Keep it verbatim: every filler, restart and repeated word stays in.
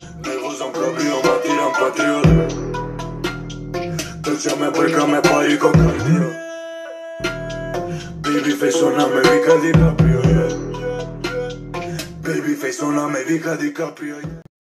Me gustan cabrio, me tiran patriota. Tocciame perché me pari con cardio. Babyface suoname mica DiCaprio, yeah. Babyface suoname mica DiCaprio, yeah.